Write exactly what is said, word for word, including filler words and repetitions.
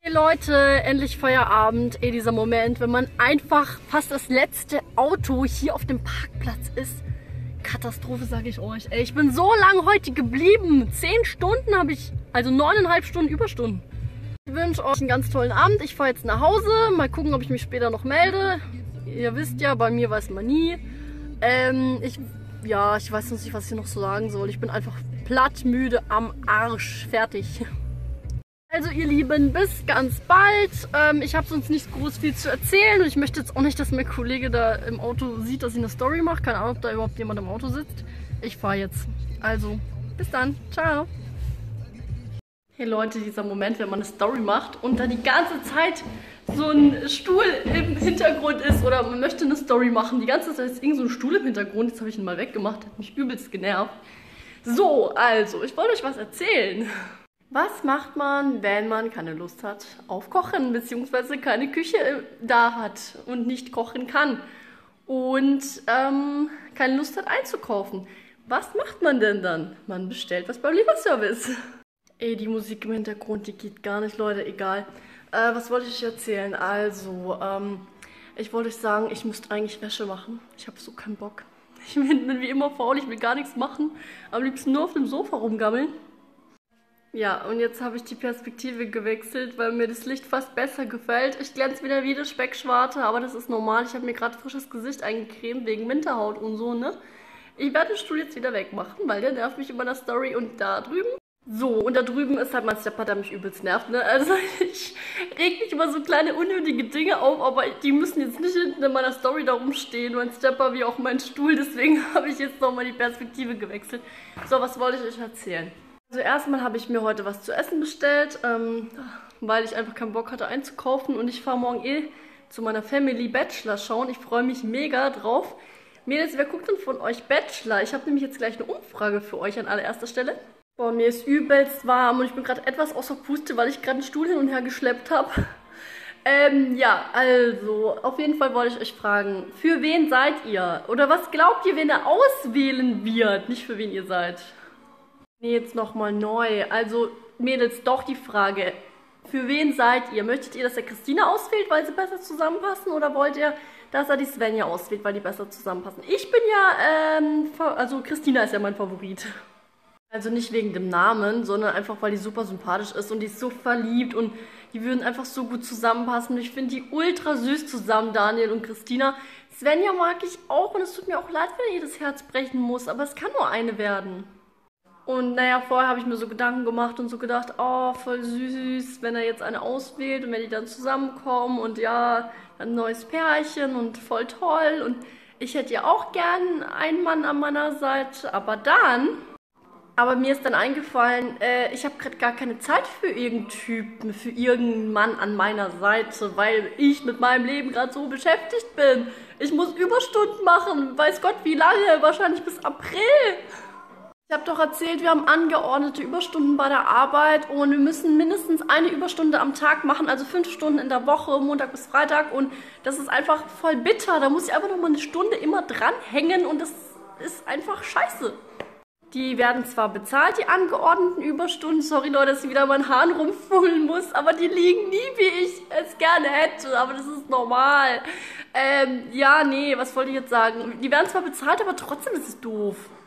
Hey Leute, endlich Feierabend. Ey, dieser Moment, wenn man einfach fast das letzte Auto hier auf dem Parkplatz ist. Katastrophe, sage ich euch. Ey, ich bin so lange heute geblieben. Zehn Stunden habe ich, also neuneinhalb Stunden Überstunden. Ich wünsche euch einen ganz tollen Abend. Ich fahre jetzt nach Hause. Mal gucken, ob ich mich später noch melde. Ihr wisst ja, bei mir weiß man nie. Ähm, ich, ja, ich weiß nicht, was ich noch so sagen soll. Ich bin einfach platt, müde, am Arsch. Fertig. Also ihr Lieben, bis ganz bald. Ähm, ich habe sonst nicht groß viel zu erzählen. Und ich möchte jetzt auch nicht, dass mein Kollege da im Auto sieht, dass ich eine Story mache. Keine Ahnung, ob da überhaupt jemand im Auto sitzt. Ich fahre jetzt. Also, bis dann. Ciao. Hey Leute, dieser Moment, wenn man eine Story macht und da die ganze Zeit so ein Stuhl im Hintergrund ist oder man möchte eine Story machen. Die ganze Zeit ist irgend so ein Stuhl im Hintergrund. Jetzt habe ich ihn mal weggemacht. Hat mich übelst genervt. So, also, ich wollte euch was erzählen. Was macht man, wenn man keine Lust hat auf Kochen, beziehungsweise keine Küche da hat und nicht kochen kann und ähm, keine Lust hat einzukaufen? Was macht man denn dann? Man bestellt was beim Lieferservice. Ey, die Musik im Hintergrund, die geht gar nicht, Leute, egal. Äh, was wollte ich euch erzählen? Also, ähm, ich wollte euch sagen, ich müsste eigentlich Wäsche machen. Ich habe so keinen Bock. Ich bin, bin wie immer faul, ich will gar nichts machen. Am liebsten nur auf dem Sofa rumgammeln. Ja, und jetzt habe ich die Perspektive gewechselt, weil mir das Licht fast besser gefällt. Ich glänze wieder wie das Speckschwarte, aber das ist normal. Ich habe mir gerade frisches Gesicht eingecremt wegen Winterhaut und so, ne? Ich werde den Stuhl jetzt wieder wegmachen, weil der nervt mich über der Story und da drüben. So, und da drüben ist halt mein Stepper, der mich übelst nervt, ne? Also ich reg mich über so kleine unnötige Dinge auf, aber die müssen jetzt nicht hinten in meiner Story da rumstehen. Mein Stepper wie auch mein Stuhl, deswegen habe ich jetzt nochmal die Perspektive gewechselt. So, was wollte ich euch erzählen? Also erstmal habe ich mir heute was zu essen bestellt, ähm, weil ich einfach keinen Bock hatte einzukaufen und ich fahre morgen eh zu meiner Family Bachelor schauen. Ich freue mich mega drauf. Mädels, wer guckt denn von euch Bachelor? Ich habe nämlich jetzt gleich eine Umfrage für euch an allererster Stelle. Boah, mir ist übelst warm und ich bin gerade etwas außer Puste, weil ich gerade einen Stuhl hin und her geschleppt habe. Ähm, ja, also, auf jeden Fall wollte ich euch fragen, für wen seid ihr? Oder was glaubt ihr, wen er auswählen wird? Nicht für wen ihr seid. Nee, jetzt nochmal neu. Also, Mädels, doch die Frage, für wen seid ihr? Möchtet ihr, dass er Christina auswählt, weil sie besser zusammenpassen? Oder wollt ihr, dass er die Svenja auswählt, weil die besser zusammenpassen? Ich bin ja, ähm, also Christina ist ja mein Favorit. Also nicht wegen dem Namen, sondern einfach, weil die super sympathisch ist und die ist so verliebt und die würden einfach so gut zusammenpassen. Ich finde die ultra süß zusammen, Daniel und Christina. Svenja mag ich auch und es tut mir auch leid, wenn ihr das Herz brechen muss, aber es kann nur eine werden. Und naja, vorher habe ich mir so Gedanken gemacht und so gedacht, oh, voll süß, wenn er jetzt eine auswählt und wenn die dann zusammenkommen und ja, ein neues Pärchen und voll toll. Und ich hätte ja auch gern einen Mann an meiner Seite, aber dann, aber mir ist dann eingefallen, äh, ich habe gerade gar keine Zeit für irgendeinen Typen, für irgendeinen Mann an meiner Seite, weil ich mit meinem Leben gerade so beschäftigt bin. Ich muss Überstunden machen, weiß Gott wie lange, wahrscheinlich bis April. Ich habe doch erzählt, wir haben angeordnete Überstunden bei der Arbeit und wir müssen mindestens eine Überstunde am Tag machen, also fünf Stunden in der Woche, Montag bis Freitag und das ist einfach voll bitter. Da muss ich einfach noch mal eine Stunde immer dranhängen und das ist einfach scheiße. Die werden zwar bezahlt, die angeordneten Überstunden, sorry Leute, dass ich wieder meinen Haaren rumfummeln muss, aber die liegen nie, wie ich es gerne hätte, aber das ist normal. Ähm, ja, nee, was wollte ich jetzt sagen? Die werden zwar bezahlt, aber trotzdem ist es doof.